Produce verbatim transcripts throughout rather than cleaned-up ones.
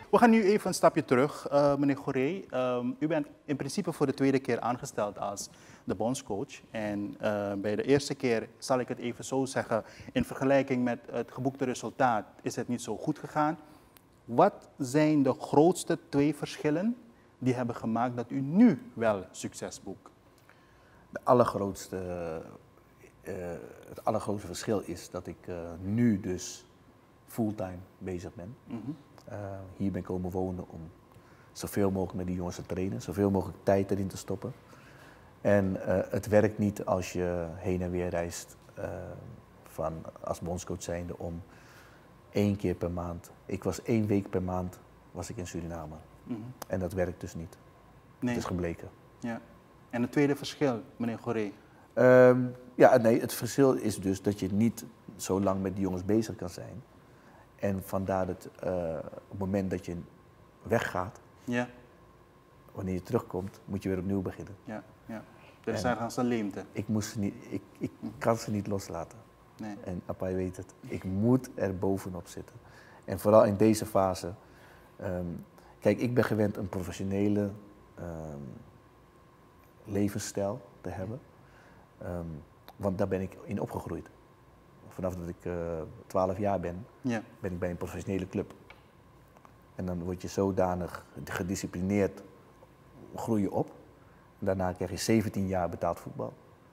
we gaan nu even een stapje terug, uh, meneer Goré. Um, u bent in principe voor de tweede keer aangesteld als de bondscoach. En uh, bij de eerste keer, zal ik het even zo zeggen, in vergelijking met het geboekte resultaat is het niet zo goed gegaan. Wat zijn de grootste twee verschillen die hebben gemaakt dat u nu wel succes boekt? De allergrootste, uh, het allergrootste verschil is dat ik uh, nu dus fulltime bezig ben. Mm-hmm. uh, hier ben ik komen wonen om zoveel mogelijk met die jongens te trainen, zoveel mogelijk tijd erin te stoppen. En uh, het werkt niet als je heen en weer reist uh, van, als bondscoach zijnde om één keer per maand. Ik was één week per maand was ik in Suriname. Mm-hmm. En dat werkt dus niet. Nee. Het is gebleken. Ja. En het tweede verschil, meneer Goré? Um, ja, nee, het verschil is dus dat je niet zo lang met die jongens bezig kan zijn. En vandaar dat uh, op het moment dat je weggaat, ja. wanneer je terugkomt, moet je weer opnieuw beginnen. Ja, ja. Dus daar gaan ze leemte. Ik, moest niet, ik, ik kan ze niet loslaten. Nee. En Apai weet het. Ik moet er bovenop zitten. En vooral in deze fase. Um, kijk, ik ben gewend een professionele um, levensstijl te hebben. Um, want daar ben ik in opgegroeid. Vanaf dat ik twaalf uh, jaar ben, ja. ben ik bij een professionele club. En dan word je zodanig gedisciplineerd, groei je op. Daarna krijg je zeventien jaar betaald voetbal.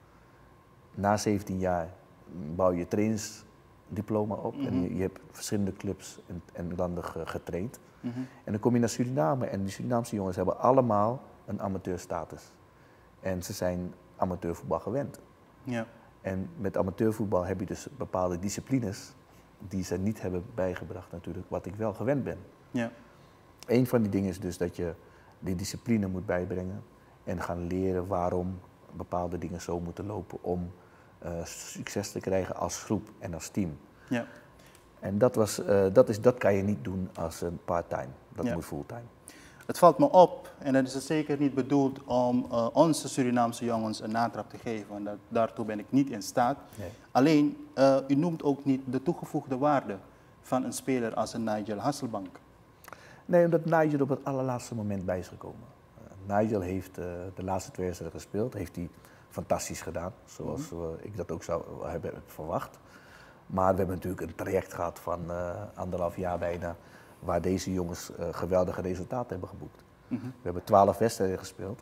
Na zeventien jaar bouw je trainingsdiploma op. Mm-hmm. En je, je hebt verschillende clubs en, en landen getraind. Mm-hmm. En dan kom je naar Suriname en die Surinaamse jongens hebben allemaal een amateurstatus. En ze zijn amateurvoetbal gewend. Ja. En met amateurvoetbal heb je dus bepaalde disciplines die ze niet hebben bijgebracht natuurlijk, wat ik wel gewend ben. Ja. Eén van die dingen is dus dat je die discipline moet bijbrengen en gaan leren waarom bepaalde dingen zo moeten lopen om uh, succes te krijgen als groep en als team. Ja. En dat, was, uh, dat, is, dat kan je niet doen als een part-time, dat ja. moet fulltime. Het valt me op, en dat is het zeker niet bedoeld om uh, onze Surinaamse jongens een natrap te geven, want dat, daartoe ben ik niet in staat. Nee. Alleen, uh, u noemt ook niet de toegevoegde waarde van een speler als een Nigel Hasselbank. Nee, omdat Nigel op het allerlaatste moment bij is gekomen. Uh, Nigel heeft uh, de laatste twee wedstrijden gespeeld, heeft hij fantastisch gedaan, zoals mm-hmm. uh, ik dat ook zou hebben verwacht. Maar we hebben natuurlijk een traject gehad van uh, anderhalf jaar bijna, waar deze jongens uh, geweldige resultaten hebben geboekt. Mm-hmm. We hebben twaalf wedstrijden gespeeld,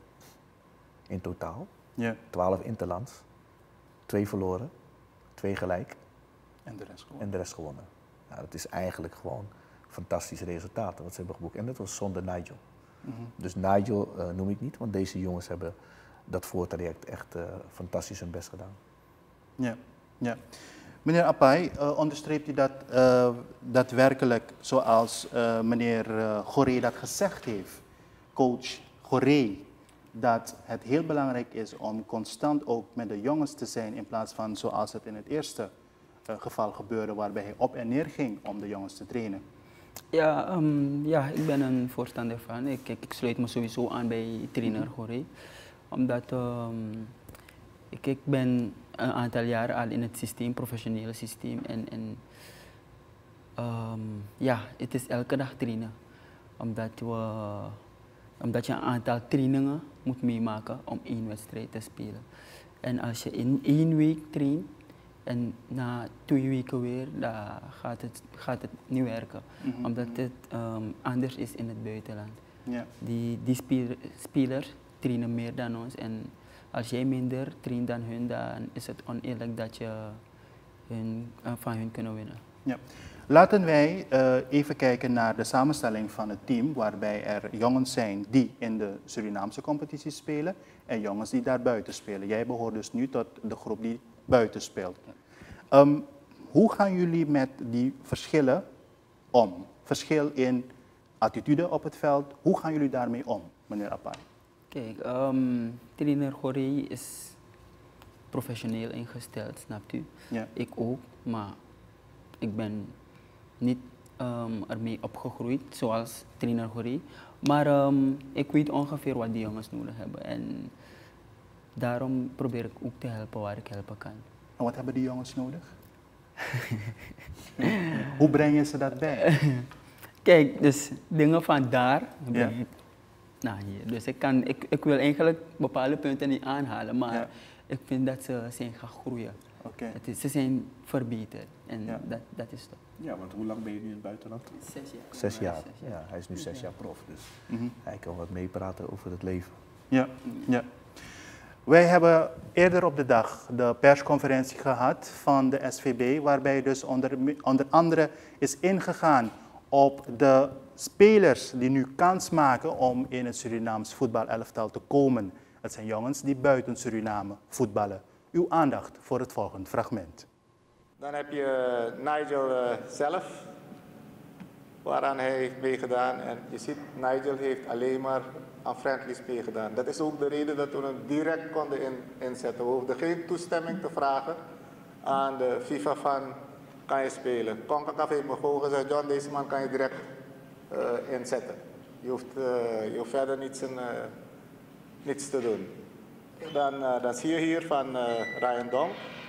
in totaal. Yeah. twaalf interlands, twee verloren, twee gelijk. En de rest gewonnen. En de rest gewonnen. Ja, dat is eigenlijk gewoon fantastische resultaten wat ze hebben geboekt. En dat was zonder Nigel. Mm-hmm. Dus Nigel uh, noem ik niet, want deze jongens hebben dat voortraject echt uh, fantastisch hun best gedaan. Ja, ja. Meneer Apai, uh, onderstreept u dat uh, daadwerkelijk zoals uh, meneer uh, Goré dat gezegd heeft, coach Goré, dat het heel belangrijk is om constant ook met de jongens te zijn in plaats van zoals het in het eerste uh, geval gebeurde waarbij hij op en neer ging om de jongens te trainen? Ja, um, ja ik ben een voorstander van. Ik, ik, ik sluit me sowieso aan bij trainer mm-hmm. Goré, omdat um, ik, ik ben een aantal jaren al in het systeem, professionele systeem. En, en um, ja, het is elke dag trainen. Omdat, we, omdat je een aantal trainingen moet meemaken om één wedstrijd te spelen. En als je in één week traint en na twee weken weer, dan gaat het, gaat het niet werken. Mm-hmm. Omdat het um, anders is in het buitenland. Yeah. Die, die speler, spelers trainen meer dan ons. En als jij minder traint dan hun, dan is het oneerlijk dat je hun, uh, van hun kunnen winnen. Ja. Laten wij uh, even kijken naar de samenstelling van het team, waarbij er jongens zijn die in de Surinaamse competitie spelen en jongens die daar buiten spelen. Jij behoort dus nu tot de groep die buiten speelt. Um, hoe gaan jullie met die verschillen om? Verschil in attitude op het veld, hoe gaan jullie daarmee om, meneer Apai? Kijk, um, trainer Goré is professioneel ingesteld, snapt u? Ja. Ik ook, maar ik ben niet um, ermee opgegroeid zoals trainer Goré. Maar um, ik weet ongeveer wat die jongens nodig hebben en daarom probeer ik ook te helpen waar ik helpen kan. En wat hebben die jongens nodig? Hoe breng je ze dat bij? Kijk, dus dingen van daar. Ja. Nou, hier. Dus ik, kan, ik, ik wil eigenlijk bepaalde punten niet aanhalen, maar ja. ik vind dat ze zijn gaan groeien. Okay. Het is, ze zijn verbeterd en ja. dat, dat is toch. Ja, want hoe lang ben je nu in het buitenland? Zes jaar. Zes jaar. Zes jaar. Ja, hij is nu zes jaar prof, dus mm-hmm. hij kan wat meepraten over het leven. Ja, ja. Wij hebben eerder op de dag de persconferentie gehad van de S V B, waarbij dus onder, onder andere is ingegaan op de spelers die nu kans maken om in het Surinaams voetbalelftal te komen. Het zijn jongens die buiten Suriname voetballen. Uw aandacht voor het volgende fragment. Dan heb je Nigel uh, zelf, waaraan hij heeft meegedaan. En je ziet, Nigel heeft alleen maar aan friendlies meegedaan. Dat is ook de reden dat we hem direct konden in, inzetten. We hoefden geen toestemming te vragen aan de FIFA van, kan je spelen. CONCACAF heeft me gewoon gezegd, John, deze man kan je direct uh, inzetten. Je hoeft, uh, je hoeft verder niets, in, uh, niets te doen. Dan, uh, dan zie je hier van uh, Ryan Donk.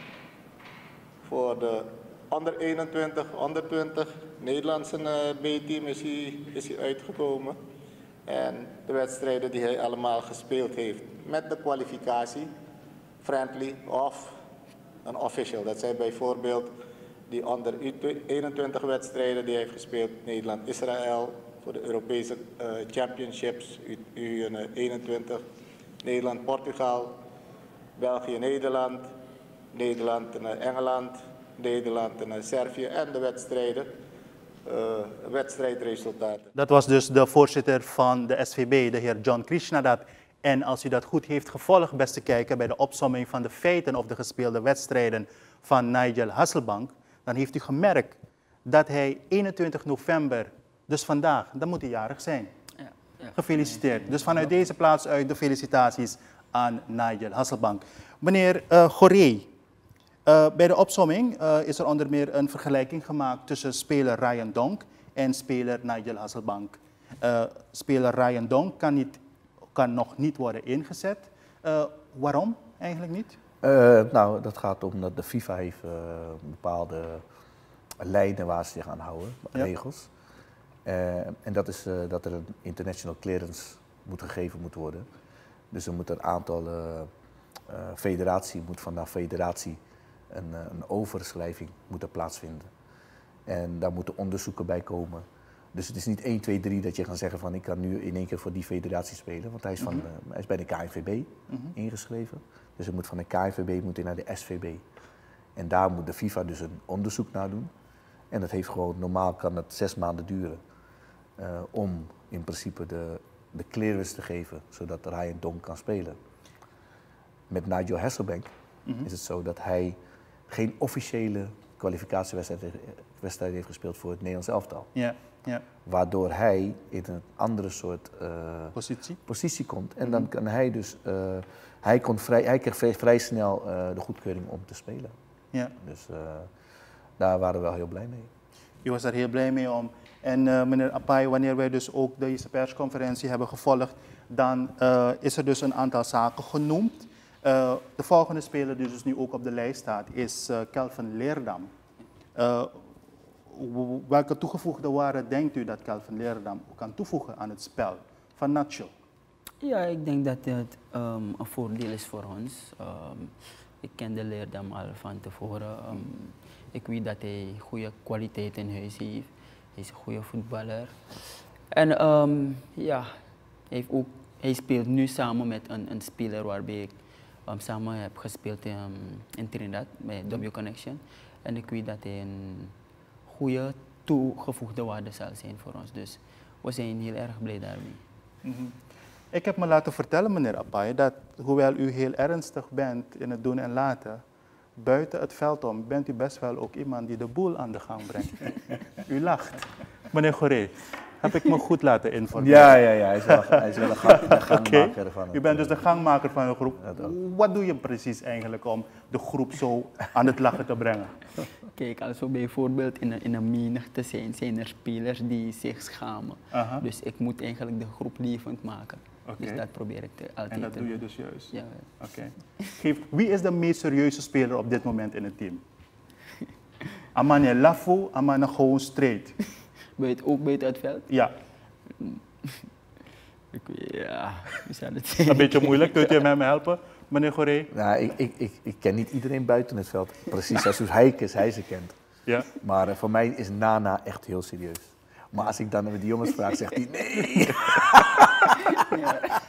Voor de onder eenentwintig, onder twintig Nederlandse uh, B-team is hij, is hij uitgekomen. En de wedstrijden die hij allemaal gespeeld heeft met de kwalificatie, friendly of een official. Dat zijn bijvoorbeeld die onder eenentwintig wedstrijden die hij heeft gespeeld. Nederland-Israël voor de Europese uh, Championships, U eenentwintig. Nederland-Portugal, België-Nederland, Nederland-Engeland, Nederland-Servië en de wedstrijden. Uh, wedstrijdresultaten. Dat was dus de voorzitter van de S V B, de heer John Krishnadat. En als u dat goed heeft gevolgd, beste kijker, bij de opsomming van de feiten of de gespeelde wedstrijden van Nigel Hasselbank, dan heeft u gemerkt dat hij eenentwintig november, dus vandaag, dan moet hij jarig zijn. Ja, ja. Gefeliciteerd. Dus vanuit deze plaats uit de felicitaties aan Nigel Hasselbank. Meneer uh, Goree. Uh, bij de opsomming uh, is er onder meer een vergelijking gemaakt tussen speler Ryan Donk en speler Nigel Hasselbank. Uh, speler Ryan Donk kan, niet, kan nog niet worden ingezet. Uh, waarom eigenlijk niet? Uh, nou, dat gaat om dat de FIFA heeft uh, bepaalde lijnen waar ze zich aan houden, ja. regels. Uh, en dat is uh, dat er een international clearance moet gegeven moet worden. Dus er moet een aantal uh, uh, federatie moet vanaf federatie Een, een overschrijving moet er plaatsvinden. En daar moeten onderzoeken bij komen. Dus het is niet één, twee, drie dat je kan zeggen van ik kan nu in één keer voor die federatie spelen. Want hij is, van, mm-hmm. uh, hij is bij de K N V B mm-hmm. ingeschreven. Dus het moet van de K N V B moet hij naar de S V B. En daar moet de FIFA dus een onderzoek naar doen. En dat heeft gewoon, normaal kan het zes maanden duren. Uh, om in principe de, de clearance te geven, zodat Ryan Donk kan spelen. Met Nigel Hasselbank mm-hmm. is het zo dat hij geen officiële kwalificatiewedstrijd heeft gespeeld voor het Nederlands elftal. Ja, ja. Waardoor hij in een andere soort uh, positie? positie komt. En mm-hmm. dan kan hij dus, uh, hij, kon vrij, hij kreeg vrij, vrij snel uh, de goedkeuring om te spelen. Ja. Dus uh, daar waren we wel heel blij mee. U was daar heel blij mee om. En uh, meneer Appai, wanneer wij dus ook deze persconferentie hebben gevolgd, dan uh, is er dus een aantal zaken genoemd. Uh, de volgende speler die dus nu ook op de lijst staat is uh, Kelvin Leerdam. Uh, welke toegevoegde waarde denkt u dat Kelvin Leerdam kan toevoegen aan het spel van Nacho? Ja, ik denk dat het um, een voordeel is voor ons. Um, ik ken de Leerdam al van tevoren. Um, ik weet dat hij goede kwaliteit in huis heeft. Hij is een goede voetballer. En um, ja, hij, heeft ook, hij speelt nu samen met een, een speler waarbij ik Um, samen heb gespeeld in, um, in Trinidad bij W Connection. En ik weet dat hij een goede toegevoegde waarde zal zijn voor ons. Dus we zijn heel erg blij daarmee. Mm-hmm. Ik heb me laten vertellen, meneer Appai, dat hoewel u heel ernstig bent in het doen en laten, buiten het veld om bent u best wel ook iemand die de boel aan de gang brengt. U lacht. Meneer Goree, heb ik me goed laten informeren? Ja, ja, ja. Hij is wel, hij is wel een, gang, een gangmaker okay. van het. U bent dus de gangmaker van de groep. Wat doe je precies eigenlijk om de groep zo aan het lachen te brengen? Kijk, als we bijvoorbeeld in een, in een menigte zijn, zijn er spelers die zich schamen. Uh-huh. Dus ik moet eigenlijk de groep levend maken. Okay. Dus dat probeer ik te, altijd En dat te doe je dus juist? Ja. Oké. Okay. Wie is de meest serieuze speler op dit moment in het team? Amane Lafu, Amane gewoon straight? Buiten, ook buiten het veld? Ja. Ik, ja, hoe zou het Een beetje moeilijk. Kunt u mij helpen, meneer Goré? Nou, ik, ik, ik, ik ken niet iedereen buiten het veld. Precies zoals Heikes, hij ze kent. Ja. Maar uh, voor mij is Nana echt heel serieus. Maar als ik dan met die jongens vraag, zegt hij nee. Ja.